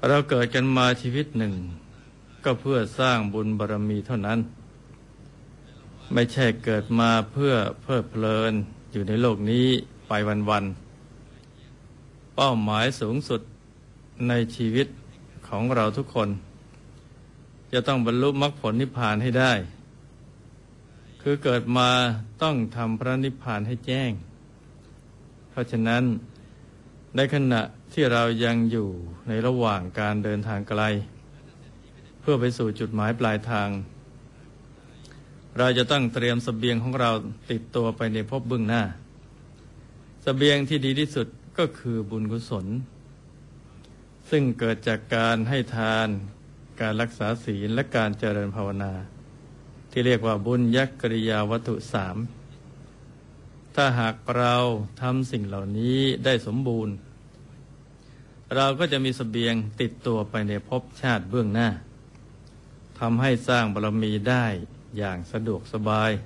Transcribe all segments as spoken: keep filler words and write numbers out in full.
เราเกิดกันมาชีวิตหนึ่งก็เพื่อสร้างบุญบารมีเท่านั้นไม่ใช่เกิดมาเพื่อเพลิดเพลินอยู่ในโลกนี้ไปวันๆเป้าหมายสูงสุดในชีวิตของเราทุกคนจะต้องบรรลุมรรคผลนิพพานให้ได้คือเกิดมาต้องทำพระนิพพานให้แจ้งเพราะฉะนั้นในขณะที่เรายังอยู่ในระหว่างการเดินทางไกลเพื่อไปสู่จุดหมายปลายทางเราจะต้องเตรียมเสบียงของเราติดตัวไปในภพเบื้องหน้าเสบียงที่ดีที่สุดก็คือบุญกุศลซึ่งเกิดจากการให้ทานการรักษาศีลและการเจริญภาวนาที่เรียกว่าบุญยักกริยาวัตถุสามถ้าหากเราทำสิ่งเหล่านี้ได้สมบูรณ์เราก็จะมีเสบียงติดตัวไปในภพชาติเบื้องหน้าทำให้สร้างบารมีได้อย่างสะดวกสบาย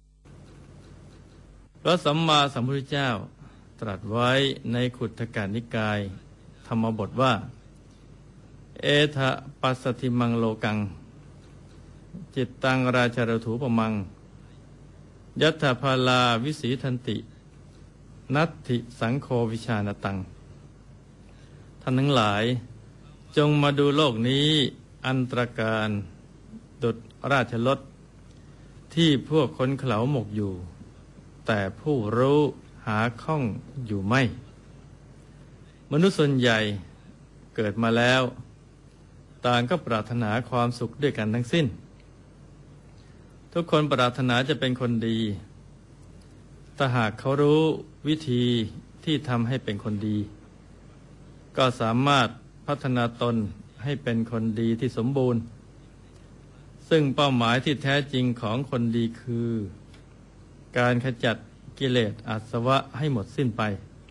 พระสัมมาสัมพุทธเจ้าตรัสไว้ในขุททกนิกายธรรมบทว่าเอทะปัสสธิมังโลกังจิตตังราชรถูปมังยัตถภาลาวิสีทันตินัตถิสังโฆวิชานตังท่านทั้งหลายจงมาดูโลกนี้อันตรการดุจราชรถที่พวกคนเขลาหมกอยู่แต่ผู้รู้หาข้องอยู่ไม่มนุษย์ส่วนใหญ่เกิดมาแล้วต่างก็ปรารถนาความสุขด้วยกันทั้งสิ้นทุกคนปรารถนาจะเป็นคนดีถ้าหากเขารู้วิธีที่ทำให้เป็นคนดีก็สามารถพัฒนาตนให้เป็นคนดีที่สมบูรณ์ซึ่งเป้าหมายที่แท้จริงของคนดีคือการขจัดกิเลสอาสวะให้หมดสิ้นไป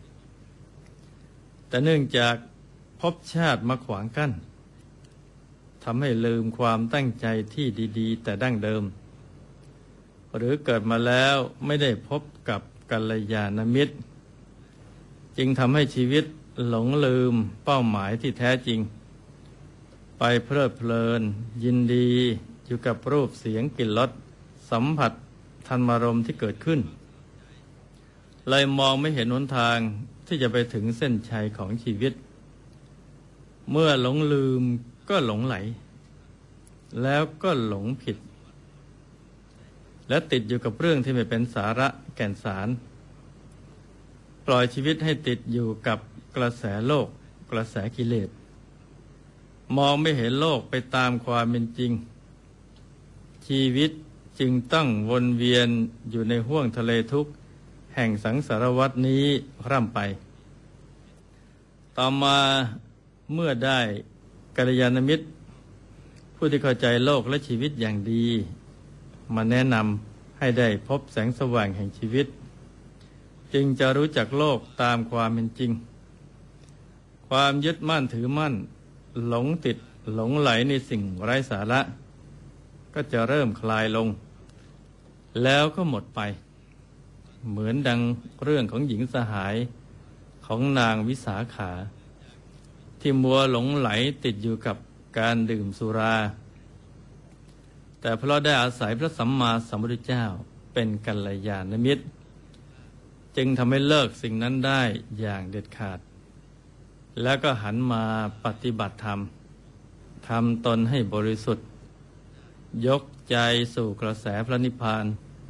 แต่เนื่องจากภพชาติมาขวางกั้นทำให้ลืมความตั้งใจที่ดีๆแต่ดั้งเดิมหรือเกิดมาแล้วไม่ได้พบกับกัลยาณมิตรจึงทำให้ชีวิตหลงลืมเป้าหมายที่แท้จริงไปเพลิดเพลินยินดีอยู่กับรูปเสียงกลิ่นรสสัมผัสธรรมารมณ์ที่เกิดขึ้นเลยมองไม่เห็นหนทางที่จะไปถึงเส้นชัยของชีวิตเมื่อหลงลืมก็หลงไหลแล้วก็หลงผิดและติดอยู่กับเรื่องที่ไม่เป็นสาระแก่นสารปล่อยชีวิตให้ติดอยู่กับกระแสโลกกระแสกิเลสมองไม่เห็นโลกไปตามความเป็นจริงชีวิตจึงต้องวนเวียนอยู่ในห้วงทะเลทุกข์แห่งสังสารวัฏนี้ร่ำไปต่อมาเมื่อได้กัลยาณมิตรผู้ที่เข้าใจโลกและชีวิตอย่างดีมาแนะนำให้ได้พบแสงสว่างแห่งชีวิตจึงจะรู้จักโลกตามความเป็นจริงความยึดมั่นถือมั่นหลงติดหลงไหลในสิ่งไร้สาระก็จะเริ่มคลายลงแล้วก็หมดไปเหมือนดังเรื่องของหญิงสหายของนางวิสาขาที่มัวหลงไหลติดอยู่กับการดื่มสุราแต่เพราะได้อาศัยพระสัมมาสัมพุทธเจ้าเป็นกัลยาณมิตรจึงทำให้เลิกสิ่งนั้นได้อย่างเด็ดขาดแล้วก็หันมาปฏิบัติธรรมทำตนให้บริสุทธิ์ยกใจสู่กระแสพระนิพพาน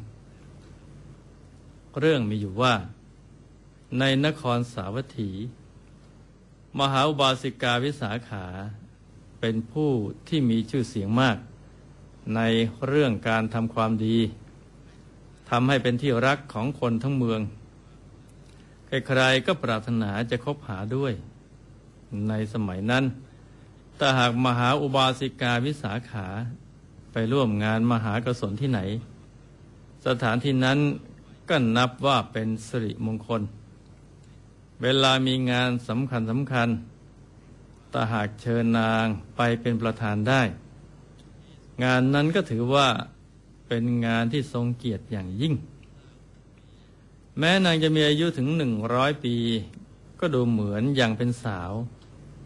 เรื่องมีอยู่ว่าในนครสาวัตถีมหาอุบาสิกาวิสาขาเป็นผู้ที่มีชื่อเสียงมากในเรื่องการทำความดีทำให้เป็นที่รักของคนทั้งเมืองใครๆก็ปรารถนาจะคบหาด้วยในสมัยนั้นถ้าหากมหาอุบาสิกาวิสาขาไปร่วมงานมหากษลที่ไหนสถานที่นั้นก็นับว่าเป็นสิริมงคลเวลามีงานสำคัญสำคัญถ้าหากเชิญนางไปเป็นประธานได้งานนั้นก็ถือว่าเป็นงานที่ทรงเกียรติอย่างยิ่งแม้นางจะมีอายุถึงหนึ่งร้อยปีก็ดูเหมือนยังเป็นสาวเพ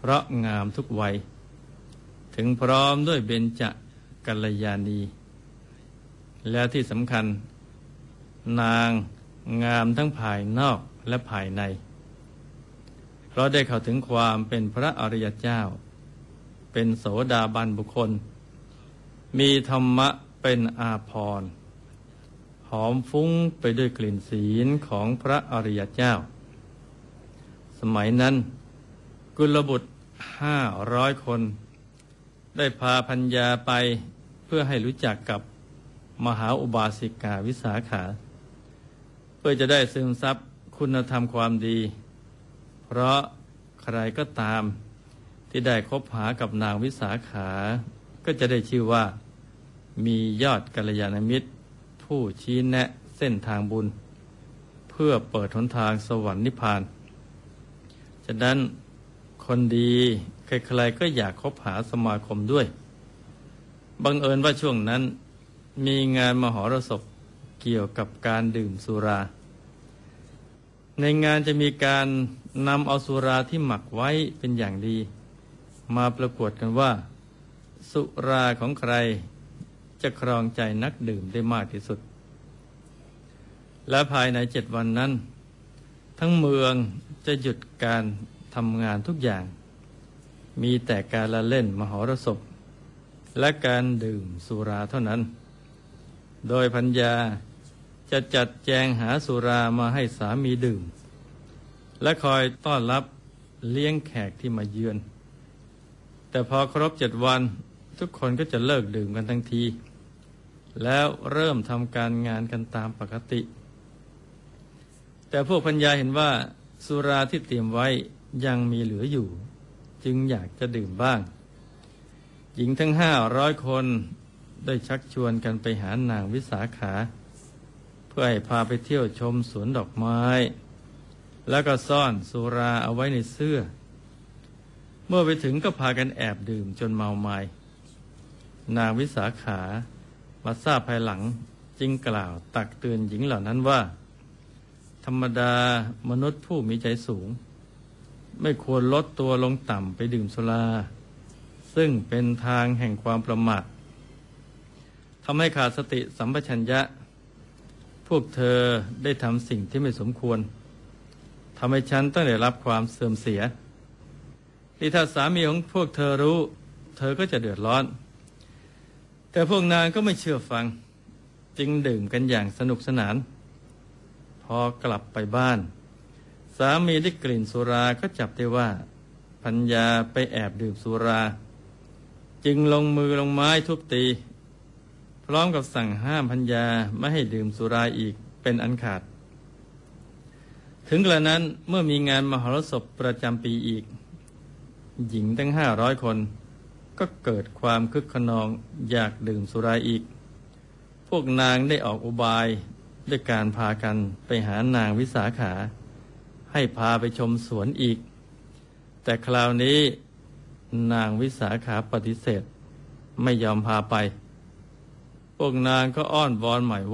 เพราะงามทุกวัยถึงพร้อมด้วยเบญจกัลยาณีและที่สำคัญนางงามทั้งภายนอกและภายในเพราะได้เข้าถึงความเป็นพระอริยเจ้าเป็นโสดาบันบุคคลมีธรรมะเป็นอาภรณ์หอมฟุ้งไปด้วยกลิ่นศีลของพระอริยเจ้าสมัยนั้นกุลบุตรห้าร้อยคนได้พาพัญญาไปเพื่อให้รู้จักกับมหาอุบาสิกาวิสาขาเพื่อจะได้ซึมซับคุณธรรมความดีเพราะใครก็ตามที่ได้คบหากับนางวิสาขาก็จะได้ชื่อว่ามียอดกัลยาณมิตรผู้ชี้แนะเส้นทางบุญเพื่อเปิดหนทางสวรรค์นิพพานฉะนั้นคนดีใครๆก็อยากคบหาสมาคมด้วยบังเอิญว่าช่วงนั้นมีงานมหรสพเกี่ยวกับการดื่มสุราในงานจะมีการนำเอาสุราที่หมักไว้เป็นอย่างดีมาประกวดกันว่าสุราของใครจะครองใจนักดื่มได้มากที่สุดและภายในเจ็ดวันนั้นทั้งเมืองจะหยุดการทำงานทุกอย่างมีแต่การละเล่นมหรสพและการดื่มสุราเท่านั้นโดยพัญญาจะจัดแจงหาสุรามาให้สามีดื่มและคอยต้อนรับเลี้ยงแขกที่มาเยือนแต่พอครบเจ็ดวันทุกคนก็จะเลิกดื่มกันทันทีแล้วเริ่มทำการงานกันตามปกติแต่พวกพัญญาเห็นว่าสุราที่เตรียมไว้ยังมีเหลืออยู่จึงอยากจะดื่มบ้างหญิงทั้งห้าร้อยคนได้ชักชวนกันไปหานางวิสาขาเพื่อให้พาไปเที่ยวชมสวนดอกไม้แล้วก็ซ่อนสุราเอาไว้ในเสื้อเมื่อไปถึงก็พากันแอบดื่มจนเมาไม้นางวิสาขามาทราบภายหลังจึงกล่าวตักเตือนหญิงเหล่านั้นว่าธรรมดามนุษย์ผู้มีใจสูงไม่ควรลดตัวลงต่ำไปดื่มสุราซึ่งเป็นทางแห่งความประมาททำให้ขาดสติสัมปชัญญะพวกเธอได้ทำสิ่งที่ไม่สมควรทำให้ฉันต้องได้รับความเสื่อมเสียที่ถ้าสามีของพวกเธอรู้เธอก็จะเดือดร้อนแต่พวกนางก็ไม่เชื่อฟังจึงดื่มกันอย่างสนุกสนานพอกลับไปบ้านสามีได้กลิ่นสุราก็จับได้ว่าพัญญาไปแอบดื่มสุราจึงลงมือลงไม้ทุบตีพร้อมกับสั่งห้ามพัญญาไม่ให้ดื่มสุราอีกเป็นอันขาดถึงกระนั้นเมื่อมีงานมหรสพประจำปีอีกหญิงทั้งห้าร้อยคนก็เกิดความคึกขนองอยากดื่มสุราอีกพวกนางได้ออกอุบายด้วยการพากันไปหานางวิสาขาให้พาไปชมสวนอีกแต่คราวนี้นางวิสาขาปฏิเสธไม่ยอมพาไปพวกนางก็อ้อนวอนใหม่